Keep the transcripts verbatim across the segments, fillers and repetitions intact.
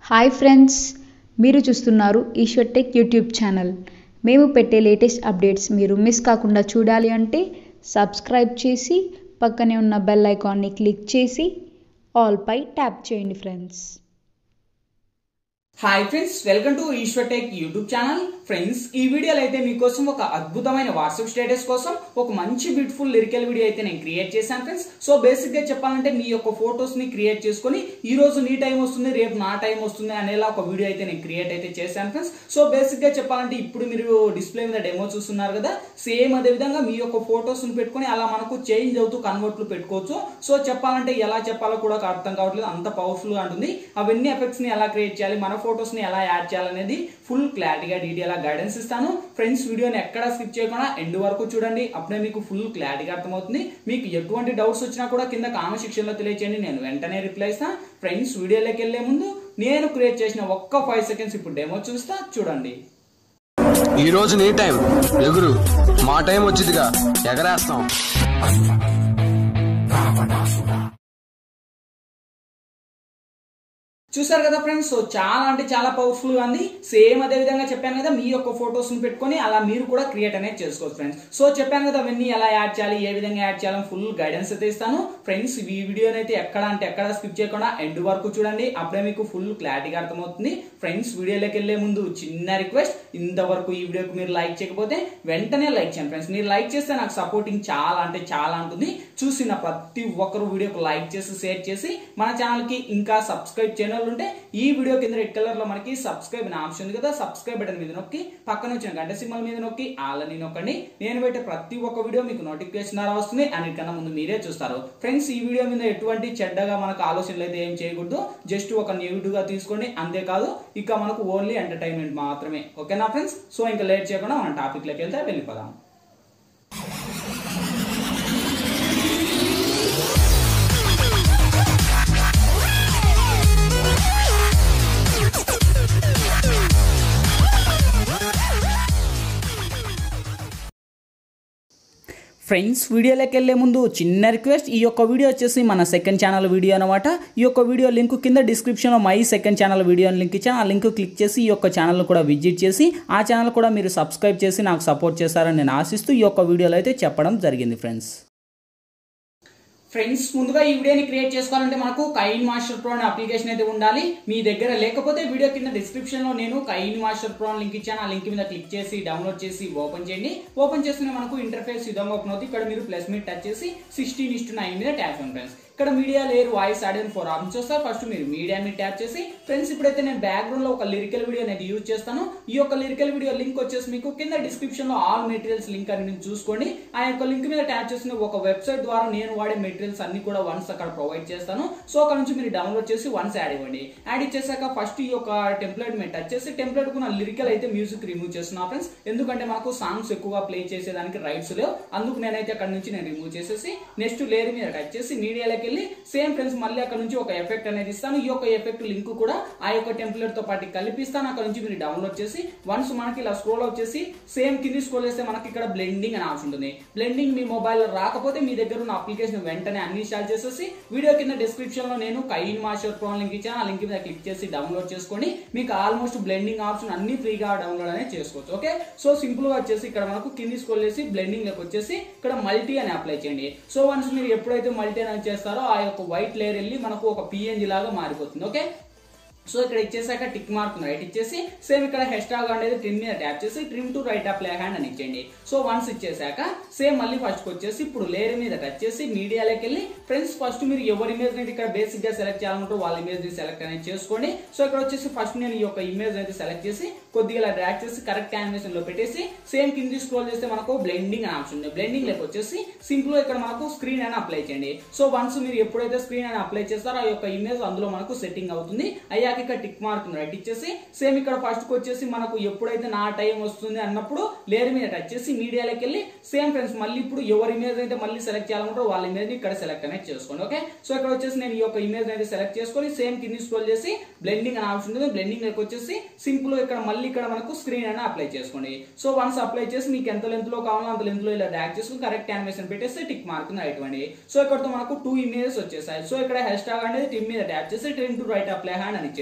Hi friends, మీరు చూస్తున్నారు Eshwar tech YouTube channel. మేము పెట్టే లేటెస్ట్ అప్డేట్స్ మీరు మిస్ కాకుండా చూడాలి అంటే సబ్స్క్రైబ్ చేసి పక్కనే ఉన్న బెల్ ఐకాన్ని క్లిక్ చేసి ఆల్ పై ట్యాప్ చేయండి friends. Hi friends, welcome to Eshwar tech YouTube channel. Friends, ఈ వీడియోలో అయితే మీకోసం ఒక అద్భుతమైన వాట్సాప్ స్టేటస్ కోసం ఒక మంచి బ్యూటిఫుల్ లిరికల్ వీడియో అయితే నేను క్రియేట్ చేశాను ఫ్రెండ్స్. సో బేసిక్ గా చెప్పాలంటే మీ యొక్క ఫొటోస్ ని క్రియేట్ చేసుకుని ఈ రోజు నీ టైం వస్తుంది, రేపు నా టైం వస్తుంది అనేలా ఒక వీడియో అయితే నేను క్రియేట్ అయితే చేశాను ఫ్రెండ్స్. సో బేసిక్ గా చెప్పాలంటే ఇప్పుడు మీరు డిస్ప్లే మీద డెమో చూస్తున్నారు కదా, సేమ్ అదే విధంగా మీ యొక్క ఫొటోస్ ని పెట్టుకుని అలా మనకు చేంజ్ అవుతూ కన్వర్ట్లు పెట్టుకోవచ్చు. సో చెప్పాలంటే ఎలా చెప్పాలో కూడా అర్థం కావట్లేదు, అంత పవర్ఫుల్ గా ఉంటుంది. అవన్నీ ఎఫెక్ట్స్ ని ఎలా క్రియేట్ చేయాలి, మన ఫొటోస్ ని ఎలా యాడ్ చేయాలనేది ఫుల్ క్లారిటీగా డీటెయిల్ గైడెన్స్ ఇస్తాను ఫ్రెండ్స్. వీడియోని ఎక్కడ స్కిప్ చేయకుండా ఎండ్ వరకు చూడండి, అప్పుడే మీకు ఫుల్ క్లారిటీగా అర్థమవుతుంది. మీకు ఎటువంటి డౌట్స్ వచ్చినా కూడా కింద కామెంట్ సెక్షన్ లో తెలియచేయండి, నేను వెంటనే రిప్లై ఇస్తాను. ఫ్రెండ్స్, వీడియోలోకి వెళ్లే ముందు నేను క్రియేట్ చేసిన ఒక్క ఫైవ్ సెకండ్స్ ఇప్పుడు డెమో చూస్తా, చూడండి. ఈ రోజు నీ టైం ఎగురు, మా టైం వచ్చిందిగా ఎగరేస్తాం. చూసారు కదా ఫ్రెండ్స్, సో చాలా అంటే చాలా పవర్ఫుల్ గా ఉంది. సేమ్ అదే విధంగా చెప్పాను కదా, మీ యొక్క ఫొటోస్ ని పెట్టుకొని అలా మీరు కూడా క్రియేట్ అనేది చేసుకోవచ్చు ఫ్రెండ్స్. సో చెప్పాను కదా, అవన్నీ ఎలా యాడ్ చేయాలి, ఏ విధంగా యాడ్ చేయాలని ఫుల్ గైడెన్స్ అయితే ఇస్తాను ఫ్రెండ్స్. ఈ వీడియోని అయితే ఎక్కడ అంటే ఎక్కడ స్కిప్ చేయకుండా ఎండ్ వరకు చూడండి, అప్పుడే మీకు ఫుల్ క్లారిటీగా అర్థమవుతుంది. ఫ్రెండ్స్, వీడియోలోకి వెళ్లే ముందు చిన్న రిక్వెస్ట్, ఇంతవరకు ఈ వీడియోకి మీరు లైక్ చేయకపోతే వెంటనే లైక్ చేయండి ఫ్రెండ్స్. మీరు లైక్ చేస్తే నాకు సపోర్టింగ్ చాలా అంటే చాలా ఉంటుంది. చూసిన ప్రతి ఒక్కరు వీడియోకి లైక్ చేసి షేర్ చేసి మన ఛానల్ కి ఇంకా సబ్స్క్రైబ్ చేయడం ఉంటే ఈ వీడియో కింద రెడ్ కలర్ లో మనకి సబ్స్క్రైబ్ అనే ఆప్షన్ ఉంది కదా, సబ్స్క్రైబ్ బటన్ మీద నొక్కి పక్కన వచ్చిన గంట సింబల్ మీద నొక్కి ఆల్ అని నొక్కండి. నేను పెట్టే ప్రతి ఒక్క వీడియో మీకు నోటిఫికేషన్ ద్వారా వస్తుంది, అన్నిటికన్నా ముందు మీరే చూస్తారు ఫ్రెండ్స్. ఈ వీడియో మీద ఎటువంటి చెడ్డగా మనకు ఆలోచనలు అయితే ఏం చేయకూడదు, జస్ట్ ఒక నెగిటివ్ గా తీసుకోండి, అంతేకాదు ఇక మనకు ఓన్లీ ఎంటర్టైన్మెంట్ మాత్రమే. ఓకేనా ఫ్రెండ్స్? సో ఇంకా లేట్ చేయకుండా మనం టాపిక్ లోకి వెళ్తే వెళ్ళిపోదాం. ఫ్రెండ్స్, వీడియోలోకి వెళ్ళే ముందు చిన్న రిక్వెస్ట్, ఈ యొక్క వీడియో వచ్చేసి మన సెకండ్ ఛానల్ వీడియో అనమాట. ఈ యొక్క వీడియో లింక్ కింద డిస్క్రిప్షన్లో my second channel video link ఇచ్చాను, ఆ లింక్ క్లిక్ చేసి ఈ యొక్క ఛానల్ కూడా విజిట్ చేసి ఆ ఛానల్ కూడా మీరు సబ్స్క్రైబ్ చేసి నాకు సపోర్ట్ చేస్తారని నేను ఆశిస్తూ ఈ యొక్క వీడియోలో అయితే చెప్పడం జరిగింది ఫ్రెండ్స్. ఫ్రెండ్స్, ముందుగా ఈ వీడియోని క్రియేట్ చేసుకోవాలంటే మనకు కైన్ మాస్టర్ ప్రో అనే అప్లికేషన్ అయితే ఉండాలి. మీ దగ్గర లేకపోతే వీడియో కింద డిస్క్రిప్షన్ లో నేను కైన్ మాస్టర్ ప్రో లింక్ ఇచ్చాను, ఆ లింక్ మీద క్లిక్ చేసి డౌన్లోడ్ చేసి ఓపెన్ చేయండి. ఓపెన్ చేస్తూనే మనకు ఇంటర్ఫేస్ విధంగా ఓపెన్ అవుతుంది. ఇక్కడ మీరు ప్లస్ మీద టచ్ చేసి సిక్స్టీన్ ఇస్ టు నైన్ మీద ట్యాప్ చేయండి ఫ్రెండ్స్. ఇక్కడ media layer, voice, audio four options వస్తాయి. ఫస్ట్ మీరు మీడియా మీద ట్యాప్ చేసి ఫ్రెండ్స్, ఇప్పుడైతే నేను బ్యాక్గ్రౌండ్ లో ఒక లిరికల్ వీడియో అనేది యూజ్ చేస్తాను. ఈ యొక్క లిరికల్ వీడియో లింక్ వచ్చేసి మీకు కింద డిస్క్రిప్షన్ లో ఆల్ మెటీరియల్స్ లింక్ అని చూసుకోండి. ఆ యొక్క లింక్ మీద ట్యాప్ చేసిన ఒక వెబ్సైట్ ద్వారా నేను వాడే మెటీరియల్స్ అన్ని కూడా వన్స్ అక్కడ ప్రొవైడ్ చేస్తాను. సో అక్కడ నుంచి మీరు డౌన్లోడ్ చేసి వన్స్ యాడ్ ఇవ్వండి. యాడ్ ఇచ్చేసాక ఫస్ట్ ఈ యొక్క టెంప్లెట్ మీద టచ్ చేసి టెంప్లెట్ కు నా లిరికల్ అయితే మ్యూజిక్ రిమూవ్ చేస్తున్నా ఫ్రెండ్స్. ఎందుకంటే మనకు సాంగ్స్ ఎక్కువగా ప్లే చేసేదానికి రైట్స్ లేవు, అందుకు నేనైతే అక్కడ నుంచి నేను రిమూవ్ చేసేసి నెక్స్ట్ లేయర్ మీద టచ్ చేసి మీడియాలోకి వెళ్ళి సేమ్ ఫ్రెండ్స్ మళ్ళీ అక్కడ నుంచి ఒక ఎఫెక్ట్ అనేది ఇస్తాను. ఈ యొక్క ఎఫెక్ట్ లింక్ కూడా ఆ యొక్క టెంప్లెట్ తో పాటు కలిపిస్తాను. అక్కడ నుంచి మీరు డౌన్లోడ్ చేసి వన్స్ మనకి ఇలా స్క్రోల్ అవుట్ చేసి సేమ్ కింది స్క్రోల్ చేస్తే మనకి ఇక్కడ బ్లెండింగ్ అని ఆప్షన్ ఉంటుంది. బ్లెండింగ్ మీ మొబైల్ లో రాకపోతే మీ దగ్గర ఉన్న అప్లికేషన్ వెంటనే అన్ని ఇన్స్టాల్ చేసేసి వీడియో కింద డిస్క్రిప్షన్ లో నేను కైన్ మాస్టర్ ప్రో లింక్ ఇచ్చాను, ఆ లింక్ మీద క్లిక్ చేసి డౌన్లోడ్ చేసుకోండి. మీకు ఆల్మోస్ట్ బ్లెండింగ్ ఆప్షన్ అన్ని ఫ్రీగా డౌన్లోడ్ అనేది చేసుకోవచ్చు. ఓకే, సో సింపుల్ గా వచ్చేసి ఇక్కడ మనకు కింది స్క్రోల్ చేసి బ్లెండింగ్ లోకి వచ్చేసి ఇక్కడ మల్టీ అని అప్లై చేయండి. సో వన్స్ మీరు ఎప్పుడైతే మల్టీ అని చేస్తారో ఆ యొక్క వైట్ లేయర్ వెళ్ళి మనకు ఒక పిఎన్జి లాగా మారిపోతుంది. ఓకే, సో ఇక్కడ ఇచ్చేసాక టిక్ మార్క్ రైట్ ఇచ్చేసి సేమ్ ఇక్కడ హెష్టాగ్ అనేది ట్రిమ్ మీద ట్యాప్ చేసి trim to right apply hand అని ఇచ్చేయండి. సో వన్స్ ఇచ్చేసాక సేమ్ మళ్ళీ ఫస్ట్ వచ్చేసి ఇప్పుడు లేయర్ మీద టచ్ చేసి మీడియాలోకి వెళ్ళి ఫ్రెండ్స్ ఫస్ట్ మీరు ఎవరి ఇమేజ్ అనేది ఇక్కడ బేసిక్ గా సెలెక్ట్ చేయాలనుకుంటారు వాళ్ళ ఇమేజ్ ని సెలెక్ట్ అనేది చేసుకోండి. సో ఇక్కడ వచ్చేసి ఫస్ట్ నేను ఈ యొక్క ఇమేజ్ అయితే సెలెక్ట్ చేసి కొద్దిగా ఇలా డ్రాగ్ చేసి కరెక్ట్ యానిమేషన్ లో పెట్టేసి సేమ్ కింది స్క్రోల్ చేస్తే మనకు బ్లెండింగ్ అని ఆప్షన్ ఉంది. బ్లెండింగ్ లేక వచ్చేసి సింపుల్ గా ఇక్కడ మనకు స్క్రీన్ అని అప్లై చేయండి. సో వన్స్ మీరు ఎప్పుడైతే స్క్రీన్ అని అప్లై చేస్తారో ఆ యొక్క ఇమేజ్ అందులో మనకు సెట్టింగ్ అవుతుంది. అయ్యాక ఇక్కడ టిక్ మార్క్ రైట్ ఇచ్చేసి సేమ్ ఇక్కడ ఫస్ట్ కి వచ్చేసి మనకు ఎప్పుడైతే నా టైం వస్తుంది అన్నప్పుడు లేయర్ మీద టచ్ చేసి మీడియాలోకి వెళ్ళి సేమ్ ఫ్రెండ్స్ మళ్ళీ ఇప్పుడు ఎవరి ఇమేజ్ అయితే మళ్ళీ సెలెక్ట్ చేయాలనుకుంటారో వాళ్ళ ఇమేజ్ ని ఇక్కడ సెలెక్ట్ అనేది చేసుకోండి. ఓకే, సో ఇక్కడ వచ్చేసి నేను ఈ యొక్క ఇమేజ్ అయితే సెలెక్ట్ చేసుకొని సేమ్ కింది స్క్రోల్ చేసి బ్లెండింగ్ అని ఆప్షన్ ఉంటుంది. బ్లెండింగ్ లోకి వచ్చేసి సింపుల్ ఇక్కడ మళ్ళీ ఇక్కడ మనకు స్క్రీన్ అని అప్లై చేసుకోండి. సో వన్స్ అప్లై చేసి మీకు ఎంత లెంత్ లో కావాలో అంత లెంత్ లో ఇలా డ్రాగ్ చేసుకుని కరెక్ట్ యానిమేషన్ పెట్టేసి టిక్ మార్క్ రైట్ ఇవ్వండి. సో ఇక్కడతో మనకు టూ ఇమేజెస్ వచ్చేసాయి. సో ఇక్కడ హ్యాష్ ట్యాగ్ అనేది ట్రిమ్ మీద ట్యాప్ చేసి trim to right apply hand అని ఇచ్చేయండి.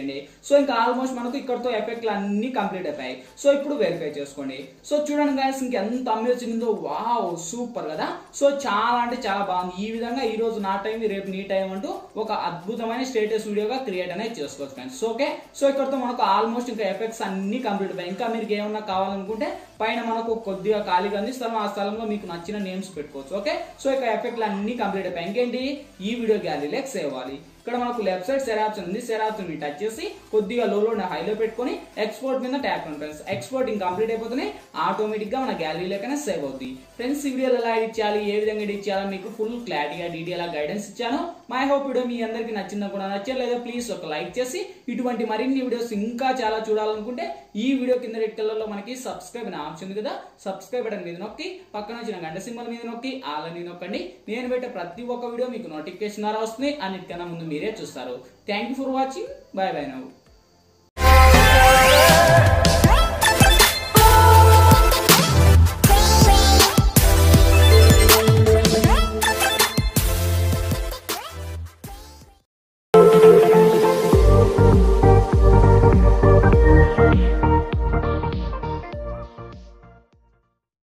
చేయండి. సో ఇంకా ఆల్మోస్ట్ మనకు ఇక్కడతో ఎఫెక్ట్లు అన్ని కంప్లీట్ అయిపోయాయి. సో ఇప్పుడు వెరిఫై చేసుకోండి. సో చూడండి గైస్ ఇంకెంత అమేజింగ్ ఉందో, వావ్ సూపర్ కదా. సో చాలా అంటే చాలా బాగుంది. ఈ విధంగా ఈ రోజు నా టైం రేపు నీ టైం అంటూ ఒక అద్భుతమైన స్టేటస్ వీడియోగా క్రియేట్ అనేది చేసుకోవచ్చు ఫ్రెండ్స్. ఓకే, సో ఇక్కడతో మనకు ఆల్మోస్ట్ ఇంకా ఎఫెక్ట్స్ అన్ని కంప్లీట్ అయిపోయాయి. ఇంకా మీకు ఏమన్నా కావాలనుకుంటే పైన మనకు కొద్దిగా ఖాళీగా ఉంది స్థలం, ఆ స్థలంలో మీకు నచ్చిన నేమ్స్ పెట్టుకోవచ్చు. ఓకే, సో ఇక ఎఫెక్ట్లు అన్ని కంప్లీట్ అయిపోయాయి. ఇంకేంటి ఈ వీడియో గ్యాలరీలోకి సేవ్ అవ్వాలి. ఇక్కడ మనకు లెఫ్ట్ సైడ్ షేర్ ఆప్షన్ ఉంది. షేర్ ఆప్షన్ మీరు టచ్ చేసి కొద్దిగా లోలో హైలో పెట్టుకొని ఎక్స్పోర్ట్ మీద ట్యాప్ చేయండి ఫ్రెండ్స్. ఎక్స్పోర్టింగ్ కంప్లీట్ అయిపోతుంది, ఆటోమేటిక్ గా మన గ్యాలరీలోకైనా సేవ్ అవుతుంది. ఫ్రెండ్స్ ఈ వీడియోలో ఎలా ఎడిట్ చేయాలి, ఏ విధంగా ఎడిట్ చేయాలో మీకు ఫుల్ క్లారిటీగా డీటెయిల్ గైడెన్స్ ఇచ్చాను. మై హోప్ వీడియో మీ అందరికి నచ్చిందా కూడా నచ్చలేదో ప్లీజ్ ఒక లైక్ చేసి ఇటువంటి మరిన్ని వీడియోస్ ఇంకా చాలా చూడాలనుకుంటే ఈ వీడియో కింద రెడ్ కలర్ లో మనకి సబ్స్క్రైబ్ అనే ఆప్షన్ ఉంది కదా, సబ్స్క్రైబ్ బటన్ మీద నొక్కి పక్కన వచ్చిన గంట సింబల్ మీద నొక్కి ఆల్ అని నొక్కండి. నేను పెట్టే ప్రతి ఒక్క వీడియో మీకు నోటిఫికేషన్ ద్వారా వస్తుంది, అన్నిటికన్నా ముందు మీరే చూస్తారు. Thank you for watching. Bye bye now.